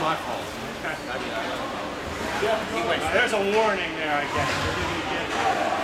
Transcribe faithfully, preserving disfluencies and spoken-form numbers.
my fault. There's a warning there, I guess.